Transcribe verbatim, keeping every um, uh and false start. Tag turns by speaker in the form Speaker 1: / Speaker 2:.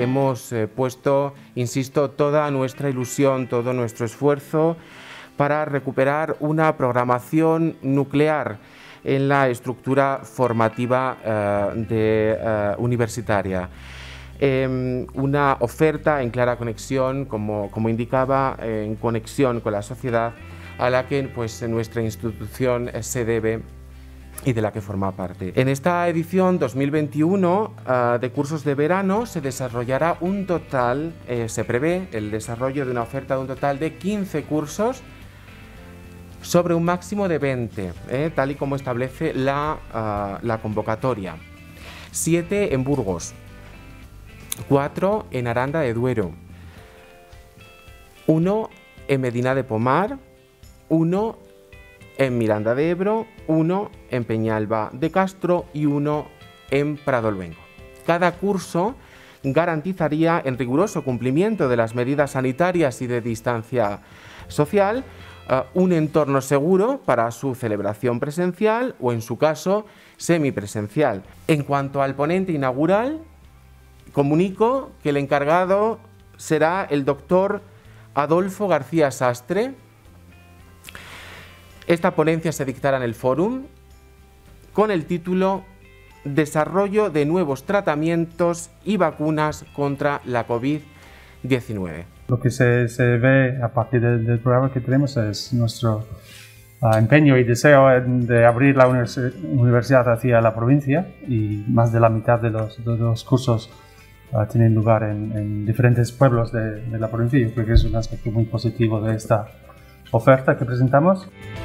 Speaker 1: hemos eh, puesto, insisto, toda nuestra ilusión, todo nuestro esfuerzo para recuperar una programación nuclear en la estructura formativa eh, de, eh, universitaria. Eh, una oferta en clara conexión, como, como indicaba, eh, en conexión con la sociedad a la que pues, nuestra institución eh, se debe y de la que forma parte. En esta edición dos mil veintiuno uh, de cursos de verano se desarrollará un total, eh, se prevé el desarrollo de una oferta de un total de quince cursos sobre un máximo de veinte, eh, tal y como establece la, uh, la convocatoria. siete en Burgos, cuatro en Aranda de Duero, uno en Medina de Pomar, uno en Miranda de Ebro, uno en Peñalba de Castro y uno en Pradoluengo. Cada curso garantizaría, en riguroso cumplimiento de las medidas sanitarias y de distancia social, uh, un entorno seguro para su celebración presencial o, en su caso, semipresencial. En cuanto al ponente inaugural, comunico que el encargado será el doctor Adolfo García Sastre. Esta ponencia se dictará en el Fórum con el título Desarrollo de nuevos tratamientos y vacunas contra la COVID diecinueve.
Speaker 2: Lo que se, se ve a partir del, del programa que tenemos es nuestro uh, empeño y deseo de abrir la univers universidad hacia la provincia, y más de la mitad de los, de los cursos uh, tienen lugar en, en diferentes pueblos de, de la provincia. Yo creo que es un aspecto muy positivo de esta oferta que presentamos.